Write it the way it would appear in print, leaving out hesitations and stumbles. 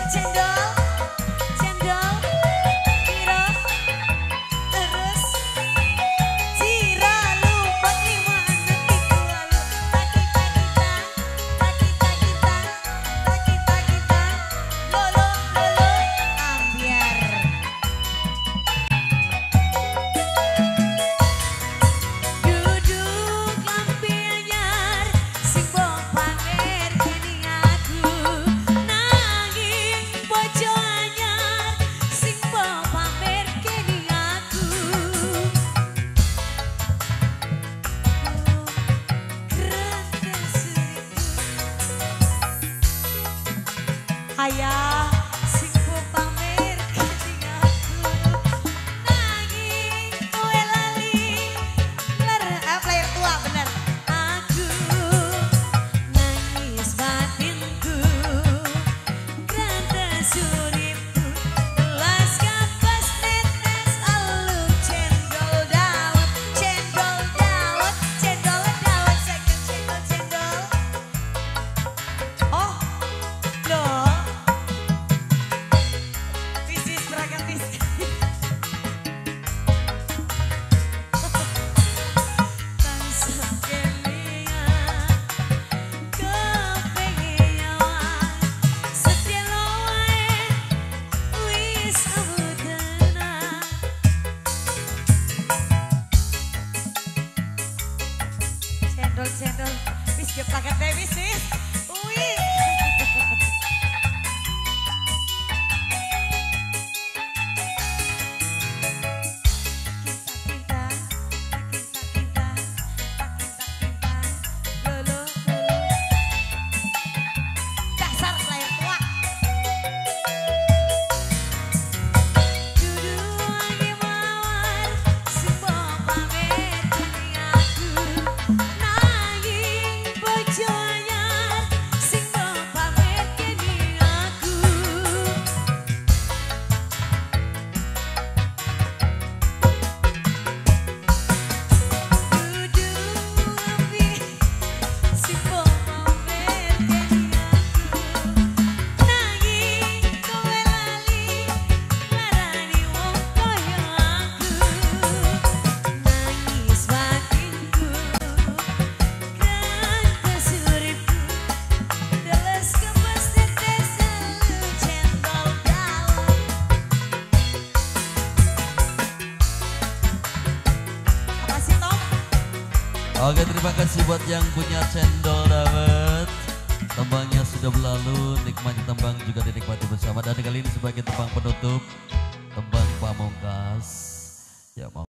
Ayah sing pamer kening aku nanging kowe lali player tua bener aku nangis batinku grantes uripku telas kapas netes alu cendol dawet cendol dawet cendol dawet cendol cendol oh loh cendol, wis geplaket deh wis. Wih. Dasar player tua. Oke, terima kasih buat yang punya cendol dawet. Tembangnya sudah berlalu, nikmati tembang juga dinikmati bersama. Dan kali ini sebagai tembang penutup, tembang pamungkas. Ya,